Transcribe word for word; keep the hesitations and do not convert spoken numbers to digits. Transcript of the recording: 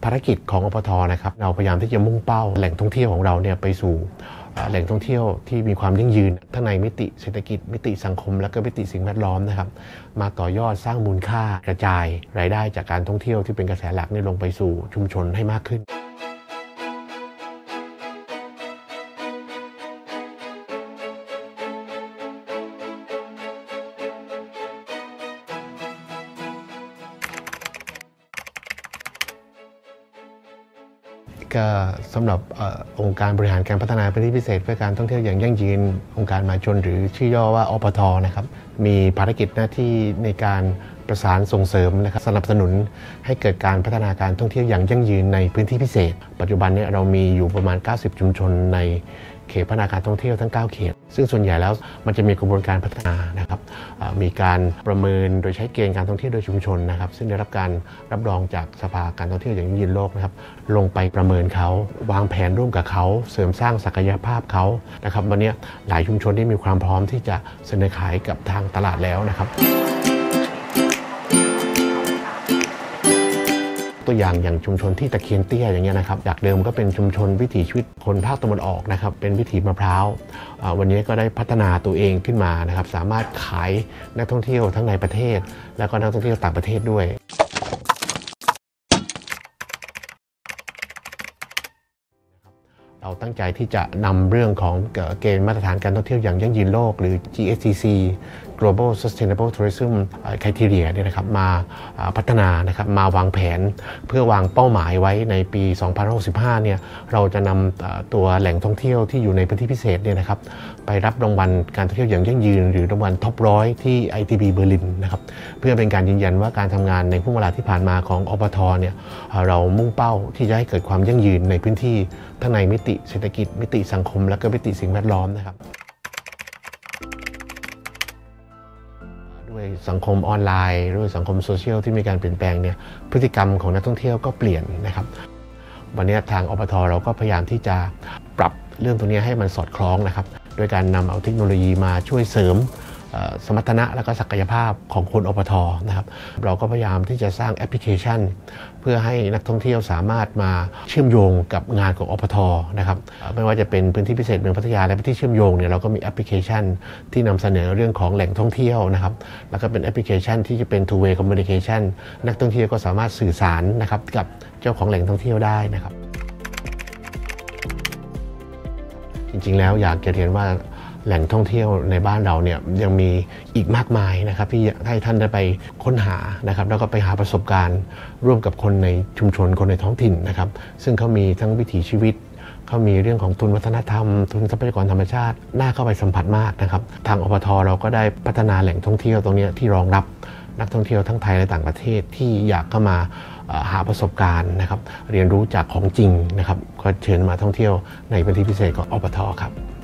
ภารกิจของอปท.นะครับเราพยายามที่จะมุ่งเป้าแหล่งท่องเที่ยวของเราเนี่ยไปสู่แหล่งท่องเที่ยวที่มีความยั่งยืนทั้งในมิติเศรษฐกิจมิติสังคมและก็มิติสิ่งแวดล้อมนะครับมาต่อยอดสร้างมูลค่ากระจายรายได้จากการท่องเที่ยวที่เป็นกระแสหลักนี่ลงไปสู่ชุมชนให้มากขึ้นก็สำหรับองค์การบริหารการพัฒนาพื้นที่พิเศษเพื่อการท่องเที่ยวอย่างยั่งยืนองค์การมหาชนหรือชื่อย่อว่าอปท.นะครับมีภารกิจหน้าที่ในการประสานส่งเสริมนะครับสนับสนุนให้เกิดการพัฒนาการท่องเที่ยวอย่างยั่งยืนในพื้นที่พิเศษปัจจุบันนี้เรามีอยู่ประมาณเก้าสิบชุมชนในเขตพัฒนาการท่องเที่ยวทั้งเก้าเขตซึ่งส่วนใหญ่แล้วมันจะมีกระบวนการพัฒนานะครับมีการประเมินโดยใช้เกณฑ์การท่องเที่ยวโดยชุมชนนะครับซึ่งได้รับการรับรองจากสภาการท่องเที่ยวอย่างยั่งยืนโลกนะครับลงไปประเมินเขาวางแผนร่วมกับเขาเสริมสร้างศักยภาพเขานะครับวันนี้หลายชุมชนที่มีความพร้อมที่จะเสนอขายกับทางตลาดแล้วนะครับตัวอย่างอย่างชุมชนที่ตะเคียนเตี้ยอย่างเงี้ยนะครับจากเดิมก็เป็นชุมชนวิถีชีวิตคนภาคตะวันออกนะครับเป็นวิถีมะพร้าววันนี้ก็ได้พัฒนาตัวเองขึ้นมานะครับสามารถขายนักท่องเที่ยวทั้งในประเทศและก็นักท่องเที่ยวต่างประเทศด้วยเราตั้งใจที่จะนำเรื่องของเกณฑ์มาตรฐานการท่องเที่ยวอย่างยั่งยืนโลกหรือ จี เอส ที ซี Global Sustainable Tourism Criteria เนี่ยนะครับมาพัฒนานะครับมาวางแผนเพื่อวางเป้าหมายไว้ในปี สองพันห้าร้อยหกสิบห้า เนี่ยเราจะนำตัวแหล่งท่องเที่ยวที่อยู่ในพื้นที่พิเศษเนี่ยนะครับไปรับรางวัลการท่องเที่ยวอย่างยั่งยืนหรือรางวัลท็อปร้อยที่ ไอ ที บี เบอร์ลินนะครับเพื่อเป็นการยืนยันว่าการทำงานในช่วงเวลาที่ผ่านมาของอปท.เนี่ยเรามุ่งเป้าที่จะให้เกิดความยั่งยืนในพื้นที่ทั้งในมิติเศรษฐกิจมิติสังคมและก็มิติสิ่งแวดล้อมนะครับด้วยสังคมออนไลน์ด้วยสังคมโซเชียลที่มีการเปลี่ยนแปลงเนี่ยพฤติกรรมของนักท่องเที่ยวก็เปลี่ยนนะครับวันนี้ทางอปท.เราก็พยายามที่จะปรับเรื่องตรงนี้ให้มันสอดคล้องนะครับโดยการนำเอาเทคโนโลยีมาช่วยเสริมสมรรถนะและก็ศักยภาพของคนอปท.นะครับเราก็พยายามที่จะสร้างแอปพลิเคชันเพื่อให้นักท่องเที่ยวสามารถมาเชื่อมโยงกับงานของอปท.นะครับไม่ว่าจะเป็นพื้นที่พิเศษเมืองพัทยาและพื้นที่เชื่อมโยงเนี่ยเราก็มีแอปพลิเคชันที่นำเสนอเรื่องของแหล่งท่องเที่ยวนะครับแล้วก็เป็นแอปพลิเคชันที่จะเป็น two way communication นักท่องเที่ยวก็สามารถสื่อสารนะครับกับเจ้าของแหล่งท่องเที่ยวได้นะครับจริงๆแล้วอยากจะเรียนว่าแหล่งท่องเที่ยวในบ้านเราเนี่ยยังมีอีกมากมายนะครับที่ให้ท่านได้ไปค้นหานะครับแล้วก็ไปหาประสบการณ์ร่วมกับคนในชุมชนคนในท้องถิ่นนะครับซึ่งเขามีทั้งวิถีชีวิตเขามีเรื่องของทุนวัฒนธรรมทุนทรัพยากรธรรมชาติน่าเข้าไปสัมผัสมากนะครับทางอปท.เราก็ได้พัฒนาแหล่งท่องเที่ยวตรงนี้ที่รองรับนักท่องเที่ยวทั้งไทยและต่างประเทศที่อยากเข้ามาหาประสบการณ์นะครับเรียนรู้จากของจริงนะครับก็เชิญมาท่องเที่ยวในพื้นที่พิเศษของอปท.ครับ